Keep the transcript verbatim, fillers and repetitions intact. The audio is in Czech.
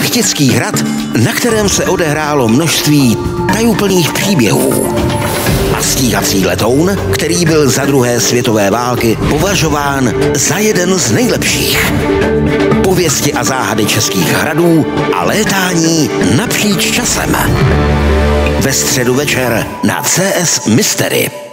Šlechtický hrad, na kterém se odehrálo množství tajuplných příběhů. A stíhací letoun, který byl za druhé světové války považován za jeden z nejlepších. Pověsti a záhady českých hradů a létání napříč časem. Ve středu večer na C S Mystery.